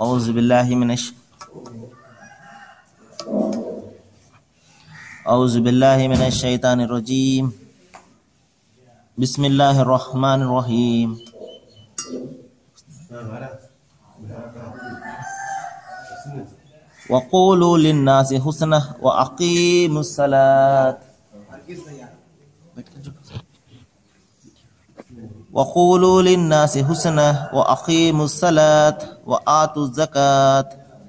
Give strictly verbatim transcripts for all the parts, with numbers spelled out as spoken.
औज़ु बिल्लाहि मिनश औज़ु बिल्लाहि मिनश शैतानिर रजीम। बिस्मिल्लाहिर रहमानिर रहीम। वक़ूलू लिन्नासि हुस्ना व अक़ीमुस सलात वक़ूलू लिन्नासि हुस्ना व अक़ीमुस सलात व आतुज़ ज़कात।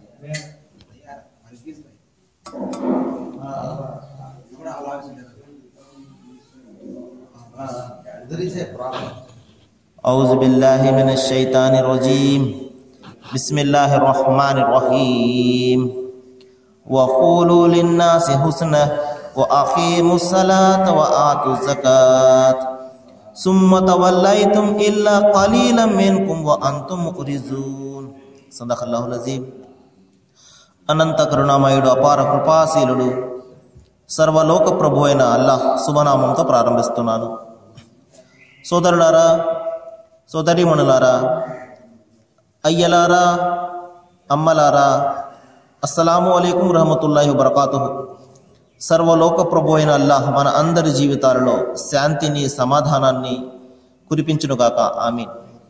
औज़ु बिल्लाहि मिनश शैतानिर रजीम। बिस्मिल्लाहिर रहमानिर रहीम। वक़ूलू लिन्नासि हुस्ना व अक़ीमुस सलात व आतुज़ ज़कात सुम्मा तवल्लैतुम इल्ला क़लीलन मिनकुम व अंतुम मुअरिज़ून। सदक़ल्लाहुल अज़ीम। అనంత కరుణామయుడు అపార కృపాశీలుడు సర్వలోక ప్రభు అయిన అల్లాహ్ శుభనామంతో ప్రారంభిస్తున్నాను. సోదరులారా, సోదరీమణులారా, అయ్యలారా, అమ్మలారా, అస్సలాము అలైకుం రహమతుల్లాహి వబరకాతుహు. సర్వలోక ప్రభు అయిన అల్లాహ్ మన అందరి జీవితాలలో శాంతిని, సమాధానాన్ని కురిపించునుగాక. ఆమీన్.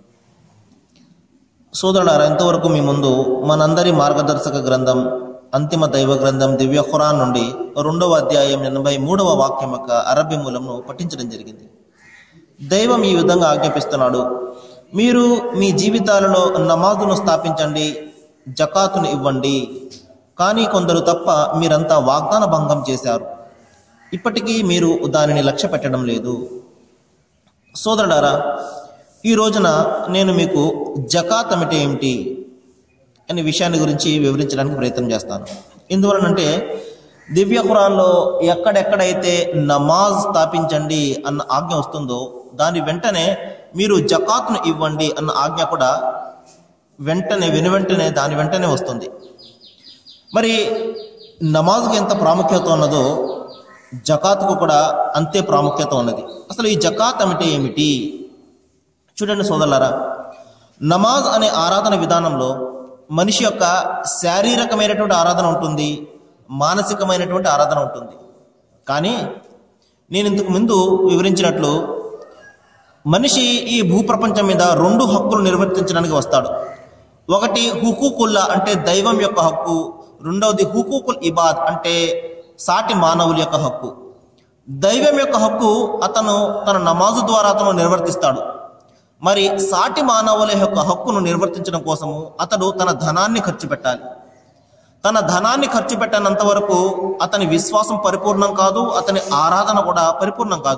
సోదరులారా, ఇంతవరకు మీ ముందు మనందరి మార్గదర్శక గ్రంథం అంతిమ దైవ గ్రంథం దివ్య ఖురాన్ నుండి రెండవ అధ్యాయం ఎనభై మూడవ వాక్యం యొక్క అరబ్బీ మూలంను పఠించడం జరిగింది. దైవం ఈ విధంగా ఆజ్ఞాపిస్తున్నాడు: మీరు మీ జీవితాలలో నమాజును స్థాపించండి, జకాతును ఇవ్వండి. కానీ కొందరు తప్ప మీరంతా వాగ్దాన భంగం చేశారు, ఇప్పటికీ మీరు దానిని లక్ష్య పెట్టడం లేదు. సోదరులారా, ఈ రోజున నేను మీకు జకాత్ అంటే ఏమిటి అనే విషయాన్ని గురించి వివరించడానికి ప్రయత్నం చేస్తాను. ఎందువలనంటే దివ్య ఖురాన్లో ఎక్కడెక్కడైతే నమాజ్ స్థాపించండి అన్న ఆజ్ఞ వస్తుందో దాని వెంటనే మీరు జకాత్ను ఇవ్వండి అన్న ఆజ్ఞ కూడా వెంటనే వెను వెంటనే దాని వెంటనే వస్తుంది. మరి నమాజ్కి ఎంత ప్రాముఖ్యత ఉన్నదో జకాత్కు కూడా అంతే ప్రాముఖ్యత ఉన్నది. అసలు ఈ జకాత్ అంటే ఏమిటి? చూడండి సోదరులారా, నమాజ్ అనే ఆరాధన విధానంలో మనిషి యొక్క శారీరకమైనటువంటి ఆరాధన ఉంటుంది, మానసికమైనటువంటి ఆరాధన ఉంటుంది. కానీ నేను ఇంతకు ముందు వివరించినట్లు మనిషి ఈ భూప్రపంచం మీద రెండు హక్కులు నిర్వర్తించడానికి వస్తాడు. ఒకటి హుకూకుల్లా అంటే దైవం యొక్క హక్కు, రెండవది హుకూకుల్ ఇబాద్ అంటే సాటి మానవుల యొక్క హక్కు. దైవం యొక్క హక్కు అతను తన నమాజు ద్వారా అతను నిర్వర్తిస్తాడు. మరి సాటి మానవుల యొక్క హక్కును నిర్వర్తించడం కోసము అతడు తన ధనాన్ని ఖర్చు పెట్టాలి. తన ధనాన్ని ఖర్చు పెట్టినంత వరకు అతని విశ్వాసం పరిపూర్ణం కాదు, అతని ఆరాధన కూడా పరిపూర్ణం కాదు.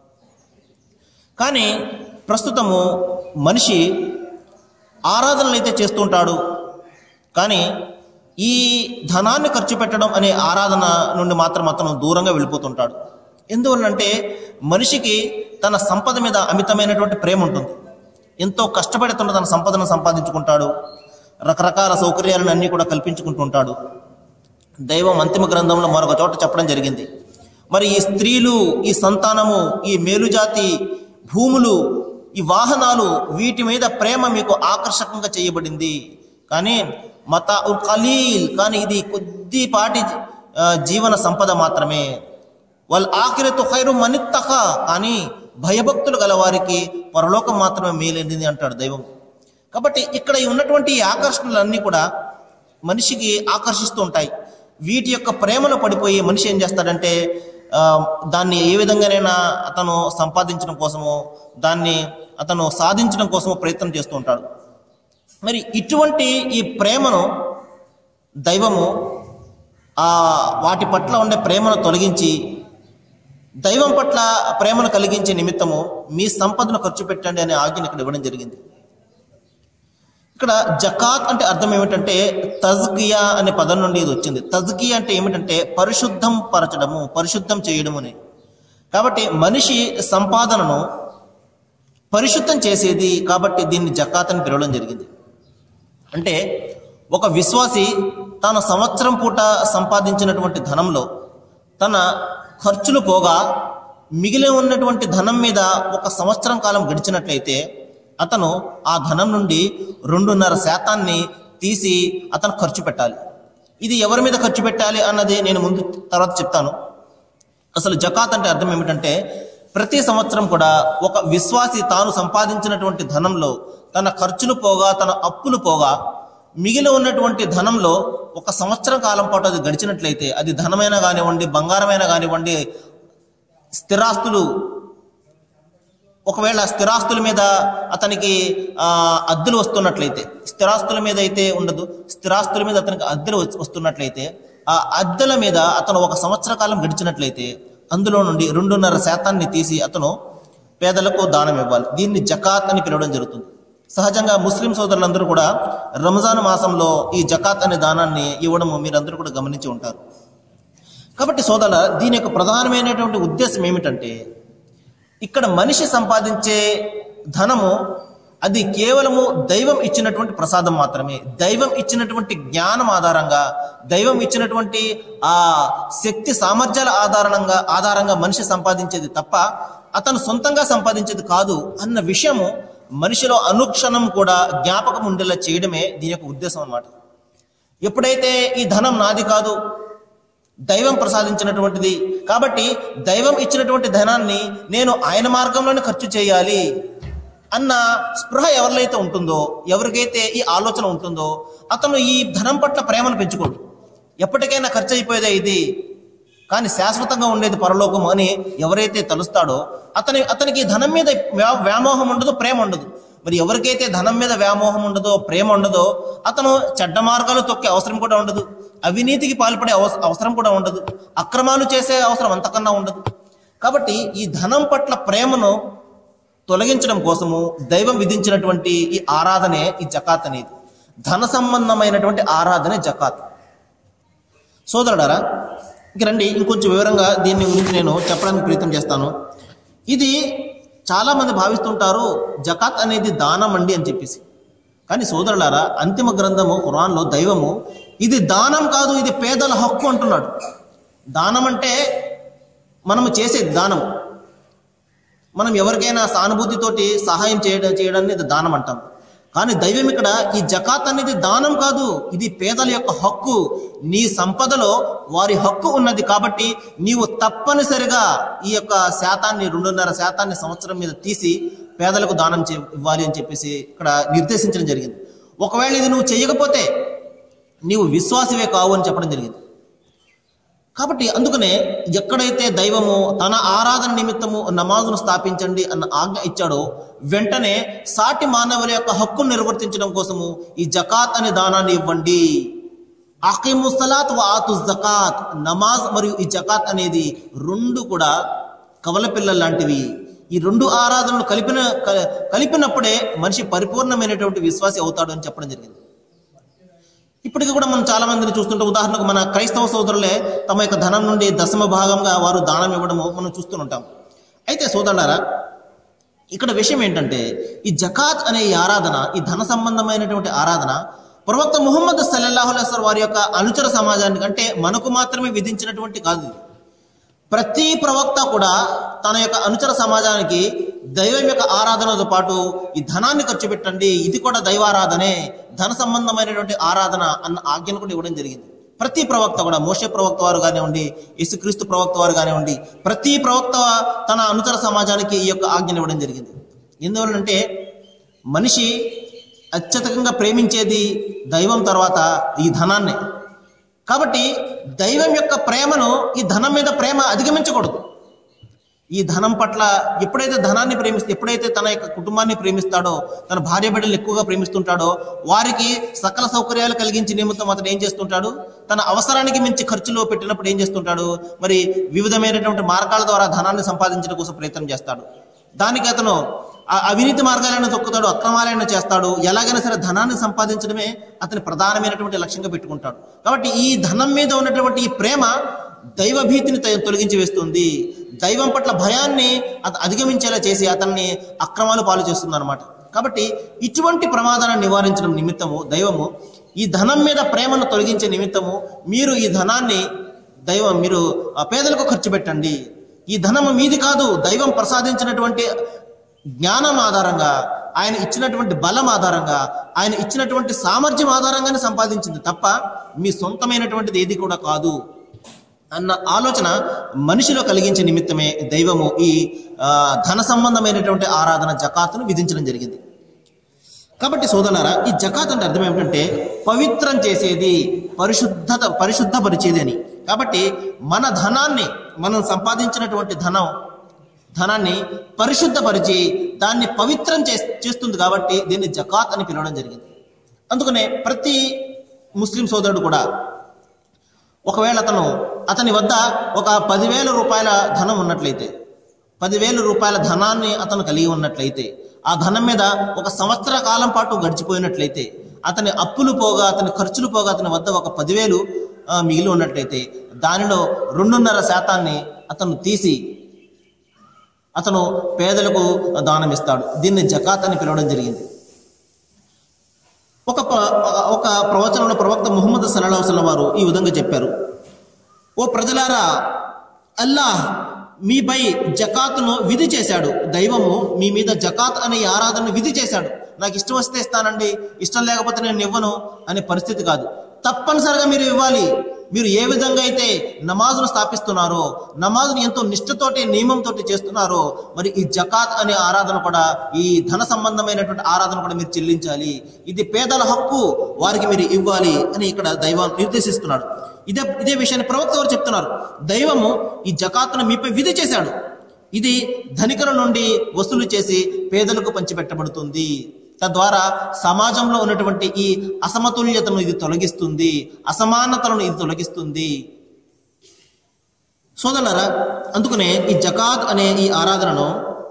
కానీ ప్రస్తుతము మనిషి ఆరాధనలు అయితే చేస్తుంటాడు, కానీ ఈ ధనాన్ని ఖర్చు పెట్టడం అనే ఆరాధన నుండి మాత్రం అతను దూరంగా వెళ్ళిపోతుంటాడు. ఎందువల్లంటే మనిషికి తన సంపద మీద అమితమైనటువంటి ప్రేమ ఉంటుంది. ఎంతో కష్టపడుతున్న తన సంపదను సంపాదించుకుంటాడు, రకరకాల సౌకర్యాలను అన్నీ కూడా కల్పించుకుంటూ ఉంటాడు. దైవం అంతిమ గ్రంథంలో మరొక చోట చెప్పడం జరిగింది, మరి ఈ స్త్రీలు, ఈ సంతానము, ఈ మేలుజాతి భూములు, ఈ వాహనాలు, వీటి మీద ప్రేమ మీకు ఆకర్షకంగా చేయబడింది. కానీ మతా ఉల్ ఖలీల్, కానీ ఇది కొద్దిపాటి జీవన సంపద మాత్రమే. వల్ ఆఖిరతు ఖైరు మనిత్తఖా, కానీ భయభక్తులు గల వారికి పరలోకం మాత్రమే మేలైనది అంటాడు దైవం. కాబట్టి ఇక్కడ ఉన్నటువంటి ఈ ఆకర్షణలన్నీ కూడా మనిషికి ఆకర్షిస్తూ ఉంటాయి. వీటి యొక్క ప్రేమలో పడిపోయి మనిషి ఏం చేస్తాడంటే దాన్ని ఏ విధంగానైనా అతను సంపాదించడం కోసమో దాన్ని అతను సాధించడం కోసమో ప్రయత్నం చేస్తూ ఉంటాడు. మరి ఇటువంటి ఈ ప్రేమను దైవము ఆ వాటి పట్ల ఉండే ప్రేమను తొలగించి దైవం పట్ల ప్రేమను కలిగించే నిమిత్తము మీ సంపదను ఖర్చు పెట్టండి అనే ఆజ్ఞను ఇక్కడ ఇవ్వడం జరిగింది. ఇక్కడ జకాత్ అంటే అర్థం ఏమిటంటే తజ్కియా అనే పదం నుండి ఇది వచ్చింది. తజ్కియా అంటే ఏమిటంటే పరిశుద్ధం పరచడము, పరిశుద్ధం చేయడము అని. కాబట్టి మనిషి సంపాదనను పరిశుద్ధం చేసేది కాబట్టి దీన్ని జకాత్ అని పిలవడం జరిగింది. అంటే ఒక విశ్వాసి తన సంవత్సరం పూట సంపాదించినటువంటి ధనంలో తన ఖర్చులు పోగా మిగిలి ఉన్నటువంటి ధనం మీద ఒక సంవత్సరం కాలం గడిచినట్లయితే అతను ఆ ధనం నుండి రెండున్నర శాతాన్ని తీసి అతను ఖర్చు పెట్టాలి. ఇది ఎవరి మీద ఖర్చు పెట్టాలి అన్నది నేను ముందు తర్వాత చెప్తాను. అసలు జకాత్ అంటే అర్థం ఏమిటంటే, ప్రతి సంవత్సరం కూడా ఒక విశ్వాసి తాను సంపాదించినటువంటి ధనంలో తన ఖర్చులు పోగా తన అప్పులు పోగా మిగిలి ఉన్నటువంటి ధనంలో ఒక సంవత్సరం కాలం పాటు అది గడిచినట్లయితే, అది ధనమైనా కానివ్వండి, బంగారమైనా కానివ్వండి, స్థిరాస్తులు, ఒకవేళ స్థిరాస్తుల మీద అతనికి ఆ అద్దెలు వస్తున్నట్లయితే, స్థిరాస్తుల మీద అయితే ఉండదు, స్థిరాస్తుల మీద అతనికి అద్దెలు వస్తున్నట్లయితే ఆ అద్దెల మీద అతను ఒక సంవత్సర కాలం గడిచినట్లయితే అందులో నుండి రెండున్నర శాతాన్ని తీసి అతను పేదలకు దానం ఇవ్వాలి. దీన్ని జకాత్ అని పిలవడం జరుగుతుంది. సహజంగా ముస్లిం సోదరులందరూ కూడా రంజాన్ మాసంలో ఈ జకాత్ అనే దానాన్ని ఇవ్వడము మీరందరూ కూడా గమనించి ఉంటారు. కాబట్టి సోదరుల, దీని యొక్క ప్రధానమైనటువంటి ఉద్దేశం ఏమిటంటే, ఇక్కడ మనిషి సంపాదించే ధనము అది కేవలము దైవం ఇచ్చినటువంటి ప్రసాదం మాత్రమే. దైవం ఇచ్చినటువంటి జ్ఞానం ఆధారంగా, దైవం ఇచ్చినటువంటి ఆ శక్తి సామర్థ్యాల ఆధారంగా ఆధారంగా మనిషి సంపాదించేది తప్ప అతను సొంతంగా సంపాదించేది కాదు అన్న విషయము మనిషిలో అనుక్షణం కూడా జ్ఞాపకం ఉండేలా చేయడమే దీని యొక్క ఉద్దేశం అన్నమాట. ఎప్పుడైతే ఈ ధనం నాది కాదు, దైవం ప్రసాదించినటువంటిది కాబట్టి దైవం ఇచ్చినటువంటి ధనాన్ని నేను ఆయన మార్గంలోనే ఖర్చు చేయాలి అన్న స్పృహ ఎవరికైతే ఉంటుందో, ఎవరికైతే ఈ ఆలోచన ఉంటుందో, అతను ఈ ధనం పట్ల ప్రేమను పెంచుకోడు. ఎప్పటికైనా ఖర్చు అయిపోయేదే ఇది, కానీ శాశ్వతంగా ఉండేది పరలోకం అని ఎవరైతే తలుస్తాడో అతని అతనికి ధనం మీద వ్యామోహం ఉండదు, ప్రేమ ఉండదు. మరి ఎవరికైతే ధనం మీద వ్యామోహం ఉండదో, ప్రేమ ఉండదో, అతను చెడ్డ మార్గాలు తొక్కే అవసరం కూడా ఉండదు, అవినీతికి పాల్పడే అవసరం కూడా ఉండదు, అక్రమాలు చేసే అవసరం అంతకన్నా ఉండదు. కాబట్టి ఈ ధనం పట్ల ప్రేమను తొలగించడం కోసము దైవం విధించినటువంటి ఈ ఆరాధనే ఈ జకాత్ అనేది. ధన సంబంధమైనటువంటి ఆరాధనే జకాత్. సోదరుడారా, ఇక రండి ఇంకొంచెం వివరంగా దీని గురించి నేను చెప్పడానికి ప్రయత్నం చేస్తాను. ఇది చాలా మంది భావిస్తుంటారు జకాత్ అనేది దానం అండి అని చెప్పేసి. కానీ సోదరులారా, అంతిమ గ్రంథము ఖురాన్లో దైవము ఇది దానం కాదు, ఇది పేదల హక్కు అంటున్నాడు. దానం అంటే మనము చేసే దానం, మనం ఎవరికైనా సానుభూతితోటి సహాయం చేయడం చేయడాన్ని దానం అంటాం. కానీ దైవం ఇక్కడ ఈ జకాత్ అనేది దానం కాదు, ఇది పేదల యొక్క హక్కు. నీ సంపదలో వారి హక్కు ఉన్నది కాబట్టి నీవు తప్పనిసరిగా ఈ యొక్క శాతాన్ని, రెండున్నర శాతాన్ని సంవత్సరం మీద తీసి పేదలకు దానం చే ఇవ్వాలి అని చెప్పేసి ఇక్కడ నిర్దేశించడం జరిగింది. ఒకవేళ ఇది నువ్వు చేయకపోతే నీవు విశ్వాసవే కావు అని చెప్పడం జరిగింది. కాబట్టి అందుకనే ఎక్కడైతే దైవము తన ఆరాధన నిమిత్తము నమాజును స్థాపించండి అన్న ఆజ్ఞ ఇచ్చాడో, వెంటనే సాటి మానవుల యొక్క హక్కును నిర్వర్తించడం కోసము ఈ జకాత్ అనే దానాన్ని ఇవ్వండి. అకీము సలాత్ వ ఆతు జకాత్, నమాజ్ మరియు ఈ జకాత్ అనేది రెండు కూడా కవల పిల్లల లాంటివి. ఈ రెండు ఆరాధనలు కలిపిన కలిపినప్పుడే మనిషి పరిపూర్ణమైనటువంటి విశ్వాసి అవుతాడు అని చెప్పడం జరిగింది. ఇప్పటికీ కూడా మనం చాలా మందిని చూస్తుంటాం. ఉదాహరణకు మన క్రైస్తవ సోదరులే తమ యొక్క ధనం నుండి దశమ భాగంగా వారు దానం ఇవ్వడము మనం చూస్తుంటాం. అయితే సోదరులారా, ఇక్కడ విషయం ఏంటంటే, ఈ జకాత్ అనే ఈ ఆరాధన, ఈ ధన సంబంధమైనటువంటి ఆరాధన ప్రవక్త ముహమ్మద్ సల్లల్లాహు అలైహి వసల్లం వారి యొక్క అనుచర సమాజానికి, అంటే మనకు మాత్రమే విధించినటువంటి కాదు. ప్రతి ప్రవక్త కూడా తన యొక్క అనుచర సమాజానికి దైవం యొక్క ఆరాధనతో పాటు ఈ ధనాన్ని ఖర్చు పెట్టండి, ఇది కూడా దైవారాధనే, ధన సంబంధమైనటువంటి ఆరాధన అన్న ఆజ్ఞను కూడా ఇవ్వడం జరిగింది. ప్రతి ప్రవక్త కూడా, మోషే ప్రవక్త వారు కానివ్వండి, యేసుక్రీస్తు ప్రవక్త వారు కానివ్వండి, ప్రతి ప్రవక్త తన అనుచర సమాజానికి ఈ యొక్క ఆజ్ఞను ఇవ్వడం జరిగింది. ఎందువల్లంటే మనిషి అత్యధికంగా ప్రేమించేది దైవం తర్వాత ఈ ధనాన్నే. కాబట్టి దైవం యొక్క ప్రేమను ఈ ధనం మీద ప్రేమ అధిగమించకూడదు. ఈ ధనం పట్ల ఎప్పుడైతే ధనాన్ని ప్రేమిస్తే, ఎప్పుడైతే తన యొక్క కుటుంబాన్ని ప్రేమిస్తాడో, తన భార్య బిడ్డలు ఎక్కువగా ప్రేమిస్తుంటాడో, వారికి సకల సౌకర్యాలు కలిగించి నిమిత్తం అతను ఏం చేస్తుంటాడు, తన అవసరానికి మించి ఖర్చులో పెట్టినప్పుడు ఏం చేస్తుంటాడు, మరి వివిధమైనటువంటి మార్గాల ద్వారా ధనాన్ని సంపాదించడం కోసం ప్రయత్నం చేస్తాడు. దానికి అతను అవినీతి మార్గాలైనా తొక్కుతాడు, అక్రమాలైనా చేస్తాడు. ఎలాగైనా సరే ధనాన్ని సంపాదించడమే అతని ప్రధానమైనటువంటి లక్ష్యంగా పెట్టుకుంటాడు. కాబట్టి ఈ ధనం మీద ఉన్నటువంటి ఈ ప్రేమ దైవభీతిని తొలగించి వేస్తుంది, దైవం పట్ల భయాన్ని అధిగమించేలా చేసి అతన్ని అక్రమాలు పాలు చేస్తుంది అనమాట. కాబట్టి ఇటువంటి ప్రమాదాలను నివారించడం నిమిత్తము దైవము ఈ ధనం మీద ప్రేమను తొలగించే నిమిత్తము మీరు ఈ ధనాన్ని దైవం మీరు పేదలకు ఖర్చు పెట్టండి. ఈ ధనము మీది కాదు, దైవం ప్రసాదించినటువంటి జ్ఞానం ఆధారంగా, ఆయన ఇచ్చినటువంటి బలం ఆధారంగా, ఆయన ఇచ్చినటువంటి సామర్థ్యం ఆధారంగానే సంపాదించింది తప్ప మీ సొంతమైనటువంటిది ఏది కూడా కాదు అన్న ఆలోచన మనిషిలో కలిగించే నిమిత్తమే దైవము ఈ ధన సంబంధమైనటువంటి ఆరాధన జకాతును విధించడం జరిగింది. కాబట్టి సోదరులారా, ఈ జకాత్ అంటే అర్థం ఏమిటంటే పవిత్రం చేసేది, పరిశుద్ధత పరిశుద్ధపరిచేది అని. కాబట్టి మన ధనాన్ని, మనం సంపాదించినటువంటి ధనం ధనాన్ని పరిశుద్ధపరిచి దాన్ని పవిత్రం చే చేస్తుంది కాబట్టి దీన్ని జకాత్ అని పిలవడం జరిగింది. అందుకనే ప్రతి ముస్లిం సోదరుడు కూడా ఒకవేళ అతను అతని వద్ద ఒక పదివేల రూపాయల ధనం ఉన్నట్లయితే, పదివేల రూపాయల ధనాన్ని అతను కలిగి ఉన్నట్లయితే, ఆ ధనం మీద ఒక సంవత్సర కాలం పాటు గడిచిపోయినట్లయితే, అతని అప్పులు పోగా, అతని ఖర్చులు పోగా అతని వద్ద ఒక పదివేలు మిగిలి ఉన్నట్లయితే దానిలో రెండున్నర శాతాన్ని అతను తీసి అతను పేదలకు దానం ఇస్తాడు. దీన్ని జకాత్ అని పిలవడం జరిగింది. ఒక ఒక ప్రవచనంలో ప్రవక్త ముహమ్మద్ సల్లల్లాహు అలైహి వసల్లం వారు ఈ విధంగా చెప్పారు: ఓ ప్రజలారా, అల్లాహ్ మీపై జకాతును విధి చేశాడు. దైవము మీ మీద జకాత్ అనే ఆరాధనను విధి చేశాడు. నాకు ఇష్టం వస్తే ఇస్తానండి, ఇష్టం లేకపోతే నేను ఇవ్వను అనే పరిస్థితి కాదు. తప్పనిసరిగా మీరు ఇవ్వాలి. మీరు ఏ విధంగా అయితే నమాజును స్థాపిస్తున్నారో, నమాజును ఎంతో నిష్ఠతోటి నియమంతో చేస్తున్నారో, మరి ఈ జకాత్ అనే ఆరాధన కూడా, ఈ ధన సంబంధమైనటువంటి ఆరాధన కూడా మీరు చెల్లించాలి. ఇది పేదల హక్కు, వారికి మీరు ఇవ్వాలి అని ఇక్కడ దైవం నిర్దేశిస్తున్నాడు. ఇదే ఇదే విషయాన్ని ప్రవక్త వారు చెప్తున్నారు. దైవము ఈ జకాత్ను మీపై విధి చేశాడు. ఇది ధనికుల నుండి వసూలు చేసి పేదలకు పంచిపెట్టబడుతుంది. తద్వారా సమాజంలో ఉన్నటువంటి ఈ అసమతుల్యతను ఇది తొలగిస్తుంది, అసమానతలను ఇది తొలగిస్తుంది. సోదరులారా, అందుకనే ఈ జకాత్ అనే ఈ ఆరాధనను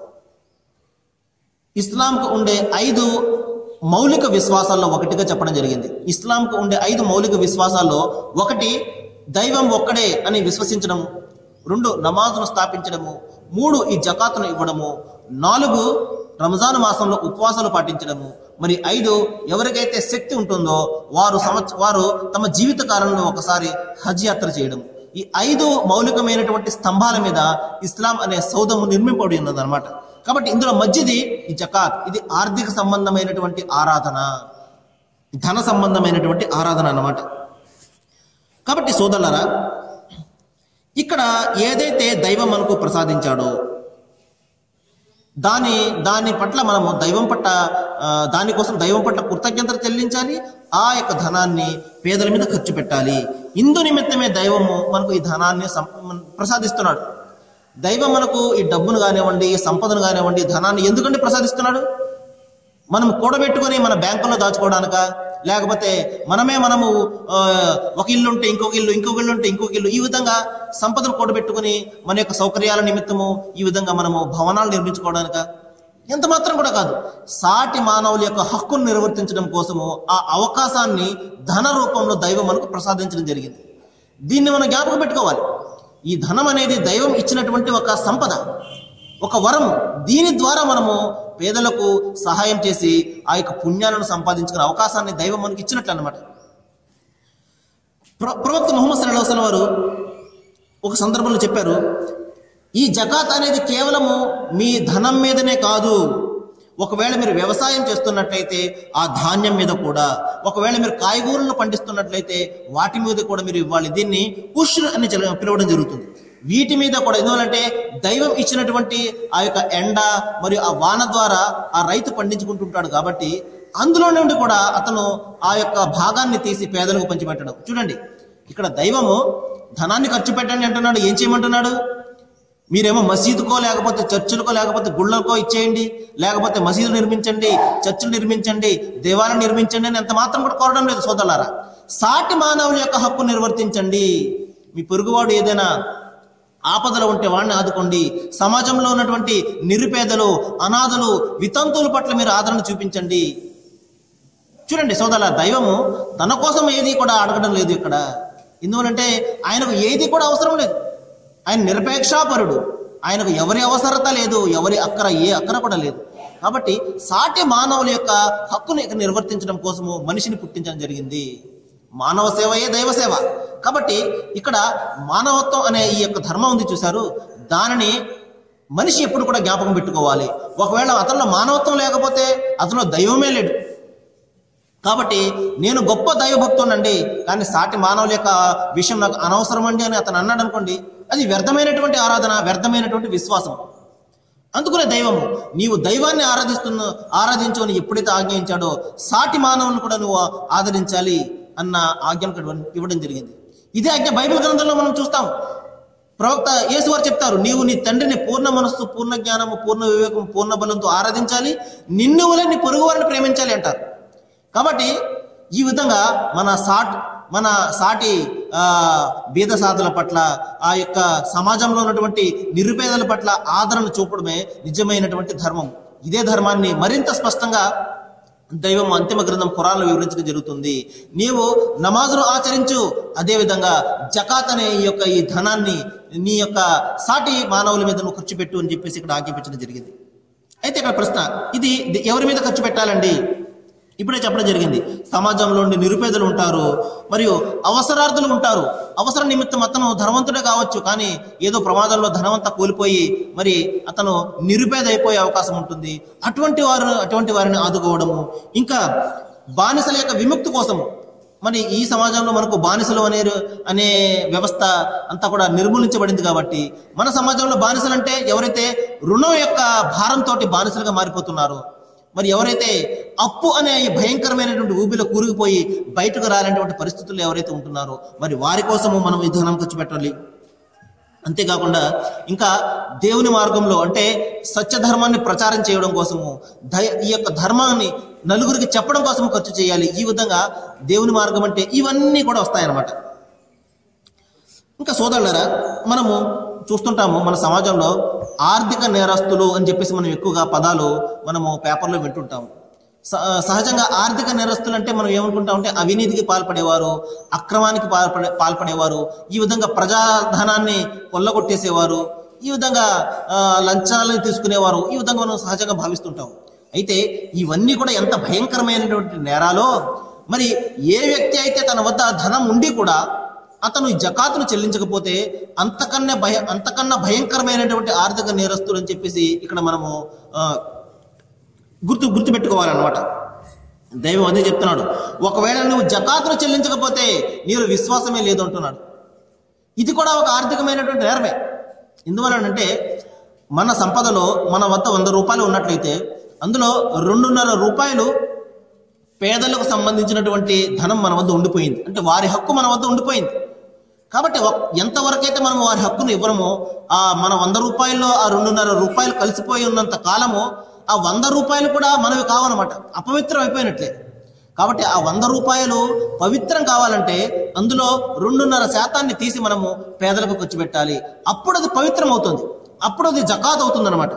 ఇస్లాంకు ఉండే ఐదు మౌలిక విశ్వాసాల్లో ఒకటిగా చెప్పడం జరిగింది. ఇస్లాంకు ఉండే ఐదు మౌలిక విశ్వాసాల్లో ఒకటి దైవం ఒక్కడే అని విశ్వసించడము, రెండు నమాజును స్థాపించడము, మూడు ఈ జకాతును ఇవ్వడము, నాలుగు రంజాన్ మాసంలో ఉపవాసాలు పాటించడము, మరి ఐదు ఎవరికైతే శక్తి ఉంటుందో వారు సంవత్స వారు తమ జీవిత కాలంలో ఒకసారి హజ్ యాత్ర చేయడం. ఈ ఐదు మౌలికమైనటువంటి స్తంభాల మీద ఇస్లాం అనే సౌధము నిర్మింపబడి ఉన్నది అనమాట. కాబట్టి ఇందులో మధ్యది ఈ జకాత్. ఇది ఆర్థిక సంబంధమైనటువంటి ఆరాధన, ధన సంబంధమైనటువంటి ఆరాధన అన్నమాట. కాబట్టి సోదరులారా, ఇక్కడ ఏదైతే దైవం మనకు ప్రసాదించాడో దాని దాని పట్ల మనము దైవం పట్ల దానికోసం దైవం పట్ల కృతజ్ఞతలు చెల్లించాలి. ఆ యొక్క ధనాన్ని పేదల మీద ఖర్చు పెట్టాలి. ఇందు నిమిత్తమే దైవము మనకు ఈ ధనాన్ని ప్రసాదిస్తున్నాడు. దైవం మనకు ఈ డబ్బును కానివ్వండి, సంపదను కానివ్వండి, ధనాన్ని ఎందుకంటే ప్రసాదిస్తున్నాడు? మనం కూడబెట్టుకొని మన బ్యాంకులో దాచుకోవడానిక, లేకపోతే మనమే మనము ఒక ఇల్లు ఉంటే ఇంకొక ఇల్లు, ఇంకొక ఇల్లు ఉంటే ఇంకొక ఇల్లు, ఈ విధంగా సంపదను కూడబెట్టుకుని మన యొక్క సౌకర్యాల నిమిత్తము ఈ విధంగా మనము భవనాలు నిర్మించుకోవడానిక? ఎంత మాత్రం కూడా కాదు. సాటి మానవుల యొక్క హక్కును నిర్వర్తించడం కోసము ఆ అవకాశాన్ని ధన రూపంలో దైవం మనకు ప్రసాదించడం జరిగింది. దీన్ని మనం జ్ఞాపకం పెట్టుకోవాలి. ఈ ధనం అనేది దైవం ఇచ్చినటువంటి ఒక సంపద, ఒక వరం. దీని ద్వారా మనము పేదలకు సహాయం చేసి ఆ యొక్క పుణ్యాలను సంపాదించుకునే అవకాశాన్ని దైవం మనకి ఇచ్చినట్లు అన్నమాట. ప్రవక్త ముహమ్మద్ సల్లల్లాహు అలైహి వసల్లం వారు ఒక సందర్భంలో చెప్పారు, ఈ జకాత్ అనేది కేవలము మీ ధనం మీదనే కాదు. ఒకవేళ మీరు వ్యవసాయం చేస్తున్నట్లయితే ఆ ధాన్యం మీద కూడా, ఒకవేళ మీరు కాయగూరలను పండిస్తున్నట్లయితే వాటి మీద కూడా మీరు ఇవ్వాలి. దీన్ని ఉష్ర్ అని పిలవడం జరుగుతుంది. వీటి మీద కూడా ఎందువలంటే దైవం ఇచ్చినటువంటి ఆ యొక్క ఎండ మరియు ఆ వాన ద్వారా ఆ రైతు పండించుకుంటుంటాడు కాబట్టి అందులో నుండి కూడా అతను ఆ యొక్క భాగాన్ని తీసి పేదలకు పంచిపెట్టడం. చూడండి, ఇక్కడ దైవము ధనాన్ని ఖర్చు పెట్టండి అంటున్నాడు. ఏం చేయమంటున్నాడు? మీరేమో మసీదుకో లేకపోతే చర్చిలకో లేకపోతే గుళ్ళకో ఇచ్చేయండి, లేకపోతే మసీదులు నిర్మించండి, చర్చిలు నిర్మించండి, దేవాలయం నిర్మించండి అని ఎంత మాత్రం కూడా కోరడం లేదు. సోదరులారా, సాటి మానవుల యొక్క హక్కు నిర్వర్తించండి. మీ పొరుగువాడు ఏదైనా ఆపదలో ఉంటే వాడిని ఆదుకోండి. సమాజంలో ఉన్నటువంటి నిరుపేదలు, అనాథలు, వితంతువుల పట్ల మీరు ఆదరణ చూపించండి. చూడండి సోదరులారా, దైవము తన కోసం ఏది కూడా అడగడం లేదు ఇక్కడ. ఎందువలంటే ఆయనకు ఏది కూడా అవసరం లేదు. ఆయన నిరపేక్షాపరుడు. ఆయనకు ఎవరి అవసరత లేదు, ఎవరి అక్కర ఏ అక్కర కూడా లేదు. కాబట్టి సాటి మానవుల యొక్క హక్కుని నిర్వర్తించడం కోసము మనిషిని పుట్టించడం జరిగింది. మానవ సేవయే దైవ సేవ. కాబట్టి ఇక్కడ మానవత్వం అనే ఈ యొక్క ధర్మం ఉంది చూశారు, దానిని మనిషి ఎప్పుడు కూడా జ్ఞాపకం పెట్టుకోవాలి. ఒకవేళ అతనిలో మానవత్వం లేకపోతే అతనిలో దైవమే లేడు. కాబట్టి నేను గొప్ప దైవభక్తునండి, కానీ సాటి మానవుల యొక్క విషయం నాకు అనవసరం అండి అని అతను అన్నాడు అనుకోండి, అది వ్యర్థమైనటువంటి ఆరాధన, వ్యర్థమైనటువంటి విశ్వాసం. అందుకునే దైవము నీవు దైవాన్ని ఆరాధిస్తున్న ఆరాధించు అని ఎప్పుడైతే ఆజ్ఞయించాడో సాటి మానవులను కూడా నువ్వు ఆదరించాలి అన్న ఆజ్ఞను ఇవ్వడం జరిగింది. ఇదే ఆజ్ఞ బైబిల్ గ్రంథంలో మనం చూస్తాం. ప్రవక్త యేసు వారు చెప్తారు, నీవు నీ తండ్రిని పూర్ణ మనస్సు, పూర్ణ జ్ఞానము, పూర్ణ వివేకం, పూర్ణ బలంతో ఆరాధించాలి, నిన్ను వలె నీ పొరుగు వారిని ప్రేమించాలి అంటారు. కాబట్టి ఈ విధంగా మన సాట్ మన సాటి ఆ బీద సాధుల పట్ల, ఆ యొక్క సమాజంలో ఉన్నటువంటి నిరుపేదల పట్ల ఆదరణ చూపడమే నిజమైనటువంటి ధర్మం. ఇదే ధర్మాన్ని మరింత స్పష్టంగా దైవం అంతిమ గ్రంథం ఖురాన్లో వివరించడం జరుగుతుంది. నీవు నమాజును ఆచరించు, అదేవిధంగా జకాత్ అనే ఈ యొక్క ఈ ధనాన్ని నీ యొక్క సాటి మానవుల మీద నువ్వు ఖర్చు పెట్టు అని చెప్పేసి ఇక్కడ ఆజ్ఞాపించడం జరిగింది. అయితే ఇక్కడ ప్రశ్న, ఇది ఎవరి మీద ఖర్చు పెట్టాలండి? ఇప్పుడే చెప్పడం జరిగింది. సమాజంలో నిరుపేదలు ఉంటారు, మరియు అవసరార్థులు ఉంటారు. అవసర నిమిత్తం అతను ధనవంతుడే కావచ్చు, కానీ ఏదో ప్రమాదంలో ధనవంతా కోల్పోయి మరి అతను నిరుపేద అయిపోయే అవకాశం ఉంటుంది. అటువంటి వారు అటువంటి వారిని ఆదుకోవడము, ఇంకా బానిసల యొక్క విముక్తి కోసము. మరి ఈ సమాజంలో మనకు బానిసలు అనే అనే వ్యవస్థ అంతా కూడా నిర్మూలించబడింది. కాబట్టి మన సమాజంలో బానిసలు అంటే ఎవరైతే రుణం యొక్క భారంతో బానిసలుగా మారిపోతున్నారో, మరి ఎవరైతే అప్పు అనే భయంకరమైనటువంటి ఊబిలో కూరుకుపోయి బయటకు రాలేటువంటి పరిస్థితుల్లో ఎవరైతే ఉంటున్నారో, మరి వారి కోసము మనం ఈ ధనం ఖర్చు పెట్టాలి. అంతేకాకుండా ఇంకా దేవుని మార్గంలో అంటే సత్యధర్మాన్ని ప్రచారం చేయడం కోసము, ఈ యొక్క ధర్మాన్ని నలుగురికి చెప్పడం కోసం ఖర్చు చేయాలి. ఈ విధంగా దేవుని మార్గం అంటే ఇవన్నీ కూడా వస్తాయన్నమాట. ఇంకా సోదరులారా, మనము చూస్తుంటాము మన సమాజంలో ఆర్థిక నేరస్తులు అని చెప్పేసి మనం ఎక్కువగా పదాలు మనము పేపర్లో వింటుంటాము. సహజంగా ఆర్థిక నేరస్తులు అంటే మనం ఏమనుకుంటామంటే అవినీతికి పాల్పడేవారు, అక్రమానికి పాల్పడే పాల్పడేవారు ఈ విధంగా ప్రజాధనాన్ని కొల్లగొట్టేసేవారు, ఈ విధంగా లంచాలను తీసుకునేవారు, ఈ విధంగా మనం సహజంగా భావిస్తుంటాం. అయితే ఇవన్నీ కూడా ఎంత భయంకరమైనటువంటి నేరాలో, మరి ఏ వ్యక్తి అయితే తన వద్ద ధనం ఉండి కూడా అతను జకాతును చెల్లించకపోతే అంతకన్నా భయ అంతకన్నా భయంకరమైనటువంటి ఆర్థిక నేరస్తులు అని చెప్పేసి ఇక్కడ మనము గుర్తు గుర్తుపెట్టుకోవాలన్నమాట. దైవం అదే చెప్తున్నాడు, ఒకవేళ నువ్వు జకాతును చెల్లించకపోతే నీరు విశ్వాసమే లేదు అంటున్నాడు. ఇది కూడా ఒక ఆర్థికమైనటువంటి నేరమే. ఎందువలనంటే మన సంపదలో మన వద్ద వంద రూపాయలు ఉన్నట్లయితే అందులో రెండున్నర రూపాయలు పేదలకు సంబంధించినటువంటి ధనం మన వద్ద ఉండిపోయింది, అంటే వారి హక్కు మన వద్ద ఉండిపోయింది. కాబట్టి ఎంతవరకైతే మనం వారి హక్కును ఇవ్వడమో, ఆ మన వంద రూపాయల్లో ఆ రెండున్నర రూపాయలు కలిసిపోయి ఉన్నంత కాలము ఆ వంద రూపాయలు కూడా మనవి కావన్నమాట, అపవిత్రం అయిపోయినట్లే. కాబట్టి ఆ వంద రూపాయలు పవిత్రం కావాలంటే అందులో రెండున్నర శాతాన్ని తీసి మనము పేదలకు ఖర్చు పెట్టాలి. అప్పుడు అది పవిత్రం అవుతుంది, అప్పుడు అది జకాత్ అవుతుంది అన్నమాట.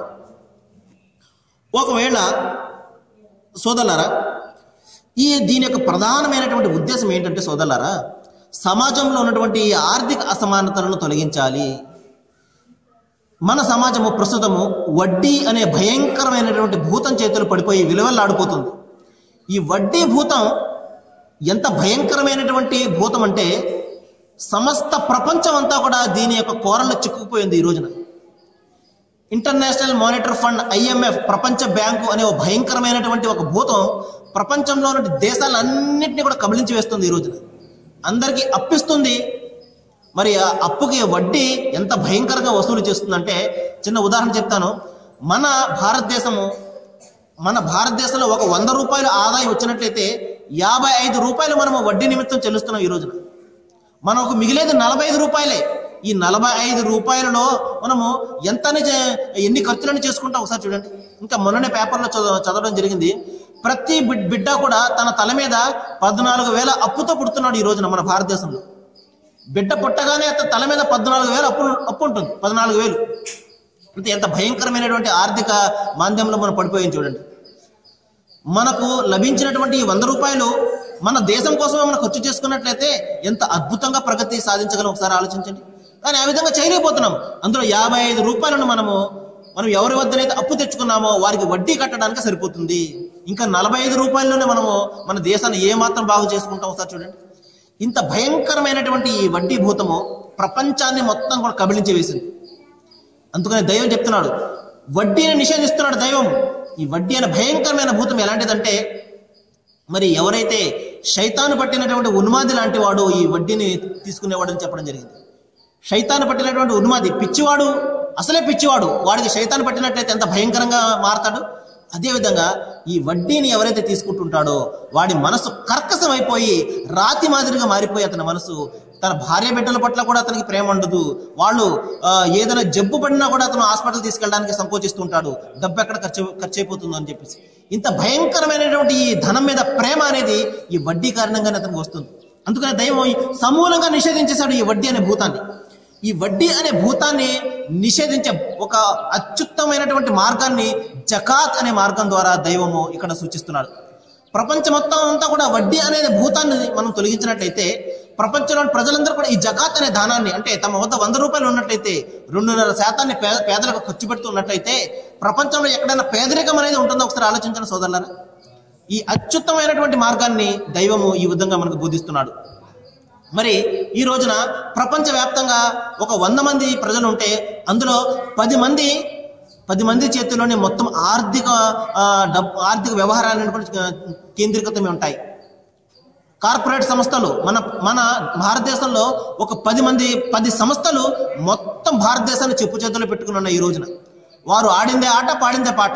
ఒకవేళ సోదరులారా, ఈ దీని యొక్క ప్రధానమైనటువంటి ఉద్దేశం ఏంటంటే సోదరులారా, సమాజంలో ఉన్నటువంటి ఆర్థిక అసమానతలను తొలగించాలి. మన సమాజము ప్రస్తుతము వడ్డీ అనే భయంకరమైనటువంటి భూతం చేతులు పడిపోయి విలువలాడిపోతుంది. ఈ వడ్డీ భూతం ఎంత భయంకరమైనటువంటి భూతం అంటే సమస్త ప్రపంచం అంతా కూడా దీని యొక్క కోరల్లో చిక్కుకుపోయింది. ఈ రోజున ఇంటర్నేషనల్ మానిటరీ ఫండ్, ఐఎంఎఫ్, ప్రపంచ బ్యాంకు అనే ఒక భయంకరమైనటువంటి ఒక భూతం ప్రపంచంలో ఉన్న దేశాలన్నింటినీ కూడా కబళించి వేస్తుంది. ఈ రోజున అందరికీ అప్పిస్తుంది. మరి ఆ అప్పుకి వడ్డీ ఎంత భయంకరంగా వసూలు చేస్తుందంటే, చిన్న ఉదాహరణ చెప్తాను. మన భారతదేశము మన భారతదేశంలో ఒక వంద రూపాయలు ఆదాయం వచ్చినట్లయితే యాభై ఐదు రూపాయలు మనము వడ్డీ నిమిత్తం చెల్లిస్తున్నాం. ఈ రోజున మనకు మిగిలేది నలభై ఐదు రూపాయలే. ఈ నలభై ఐదు రూపాయలలో మనము ఎంతని ఎన్ని ఖర్చులను చేసుకుంటాం ఒకసారి చూడండి. ఇంకా మొన్ననే పేపర్లో చదవడం జరిగింది, ప్రతి బిడ్డ కూడా తన తల మీద పద్నాలుగు వేల అప్పుతో పుడుతున్నాడు ఈ రోజున మన భారతదేశంలో. బిడ్డ పుట్టగానే అతని తల మీద పద్నాలుగు వేలు అప్పు అప్పు ఉంటుంది, పద్నాలుగు వేలు అంటే ఎంత భయంకరమైనటువంటి ఆర్థిక మాంద్యంలో మనం పడిపోయింది చూడండి. మనకు లభించినటువంటి ఈ వంద రూపాయలు మన దేశం కోసమే మనం ఖర్చు చేసుకున్నట్లయితే ఎంత అద్భుతంగా ప్రగతి సాధించగలం ఒకసారి ఆలోచించండి. కానీ ఆ విధంగా చేయలేకపోతున్నాం. అందులో యాభై ఐదు రూపాయలను మనము మనం ఎవరి వద్దనైతే అప్పు తెచ్చుకున్నామో వారికి వడ్డీ కట్టడానికి సరిపోతుంది. ఇంకా నలభై ఐదు రూపాయల్లోనే మనము మన దేశాన్ని ఏమాత్రం బాగు చేసుకుంటాం ఒకసారి చూడండి. ఇంత భయంకరమైనటువంటి ఈ వడ్డీ భూతము ప్రపంచాన్ని మొత్తం కూడా కబళించి వేసింది. అందుకని దైవం చెప్తున్నాడు, వడ్డీని నిషేధిస్తున్నాడు దైవం. ఈ వడ్డీ అనే భయంకరమైన భూతం ఎలాంటిదంటే, మరి ఎవరైతే శైతాను పట్టినటువంటి ఉన్మాది లాంటి వాడు ఈ వడ్డీని తీసుకునేవాడు అని చెప్పడం జరిగింది. శైతాను పట్టినటువంటి ఉన్మాది, పిచ్చివాడు, అసలే పిచ్చివాడు, వాడికి శైతాను పట్టినట్లయితే ఎంత భయంకరంగా మారతాడు. అదేవిధంగా ఈ వడ్డీని ఎవరైతే తీసుకుంటుంటాడో వాడి మనసు కర్కశం అయిపోయి రాతి మాదిరిగా మారిపోయి అతని మనసు, తన భార్య బిడ్డల పట్ల కూడా అతనికి ప్రేమ ఉండదు. వాళ్ళు ఏదైనా జబ్బు పడినా కూడా అతను హాస్పిటల్ తీసుకెళ్ళడానికి సంకోచిస్తుంటాడు, డబ్బు ఎక్కడ ఖర్చు ఖర్చు అయిపోతుందో అని చెప్పేసి. ఇంత భయంకరమైనటువంటి ఈ ధనం మీద ప్రేమ అనేది ఈ వడ్డీ కారణంగానే అతనికి వస్తుంది. అందుకని దైవం సమూలంగా నిషేధించేశాడు ఈ వడ్డీ అనే భూతాన్ని. ఈ వడ్డీ అనే భూతాన్ని నిషేధించే ఒక అత్యుత్తమైనటువంటి మార్గాన్ని జకాత్ అనే మార్గం ద్వారా దైవము ఇక్కడ సూచిస్తున్నాడు. ప్రపంచం మొత్తం అంతా కూడా వడ్డీ అనేది భూతాన్ని మనం తొలగించినట్లయితే, ప్రపంచంలోని ప్రజలందరూ కూడా ఈ జకాత్ అనే దానాన్ని, అంటే తమ వద్ద వంద రూపాయలు ఉన్నట్లయితే రెండున్నర శాతాన్ని పేద పేదలకు ఖర్చు పెడుతున్నట్లయితే ప్రపంచంలో ఎక్కడైనా పేదరికం అనేది ఉంటుందో ఒకసారి ఆలోచించిన సోదరులారా. ఈ అత్యుత్తమైనటువంటి మార్గాన్ని దైవము ఈ విధంగా మనకు బోధిస్తున్నాడు. మరి ఈ రోజున ప్రపంచవ్యాప్తంగా ఒక వంద మంది ప్రజలు ఉంటే అందులో పది మంది పది మంది చేతుల్లోనే మొత్తం ఆర్థిక డబ్బు ఆర్థిక వ్యవహారాలు కేంద్రీకృతమై ఉంటాయి. కార్పొరేట్ సంస్థలు మన మన భారతదేశంలో ఒక పది మంది పది సంస్థలు మొత్తం భారతదేశాన్ని చెప్పు చేతుల్లో పెట్టుకుని ఉన్నాయి. ఈ రోజున వారు ఆడిందే ఆట, పాడిందే పాట.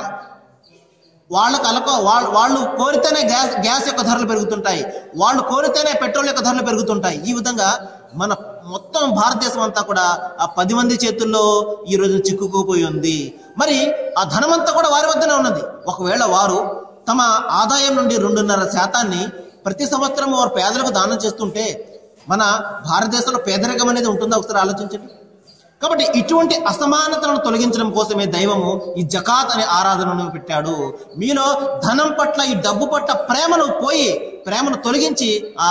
వాళ్ళకు అలక వాళ్ళు కోరితేనే గ్యాస్ గ్యాస్ యొక్క ధరలు పెరుగుతుంటాయి, వాళ్ళు కోరితేనే పెట్రోల్ యొక్క ధరలు పెరుగుతుంటాయి. ఈ విధంగా మన మొత్తం భారతదేశం అంతా కూడా ఆ పది మంది చేతుల్లో ఈ రోజు చిక్కుకుపోయి ఉంది. మరి ఆ ధనమంతా కూడా వారి వద్దనే ఉన్నది. ఒకవేళ వారు తమ ఆదాయం నుండి రెండున్నర శాతాన్ని ప్రతి సంవత్సరం వారు పేదలకు దానం చేస్తుంటే మన భారతదేశంలో పేదరికం అనేది ఉంటుందా ఒకసారి ఆలోచించండి. కాబట్టి ఇటువంటి అసమానతలను తొలగించడం కోసమే దైవము ఈ జకాత్ అనే ఆరాధనను పెట్టాడు. మీలో ధనం పట్ల, ఈ డబ్బు పట్ల ప్రేమను పోయి ప్రేమను తొలగించి ఆ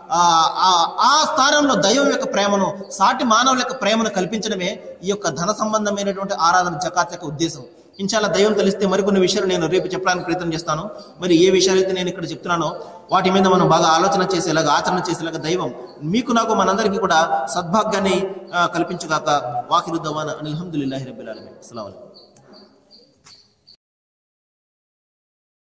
ఆ స్థానంలో దైవం యొక్క ప్రేమను, సాటి మానవుల యొక్క ప్రేమను కల్పించడమే ఈ యొక్క ధన సంబంధమైనటువంటి ఆరాధన జకాత్ యొక్క ఉద్దేశం. ఇన్షాల్లా దైవం తెలిస్తే మరికొన్ని విషయాలు నేను రేపు చెప్పడానికి ప్రయత్నం చేస్తాను. మరి ఏ విషయాలైతే నేను ఇక్కడ చెప్తున్నానో వాటి మీద మనం బాగా ఆలోచన చేసేలాగా, ఆచరణ చేసేలాగా దైవం మీకు నాకు మనందరికీ కూడా సద్భాగ్యాన్ని కల్పించుగాక. వాఖిరు దవానా అనిల్ హమ్దులిల్లాహి రబ్బిల్ ఆలమీన్. అస్సలాము అలైకుం.